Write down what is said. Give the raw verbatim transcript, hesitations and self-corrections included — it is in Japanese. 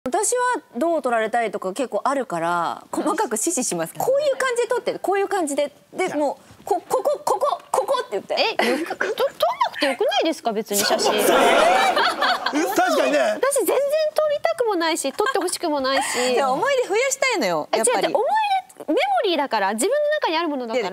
私はどう撮られたいとか結構あるから細かく指示します。こういう感じで撮ってこういう感じででもうこここここここって言って。 え、よく撮んなくてよくないですか別に写真。 確かにね。 私全然撮りたくもないし撮ってほしくもないし。 思い出増やしたいのよ。やっぱり。 違う違う思い出メモリーだから自分の中にあるものだから。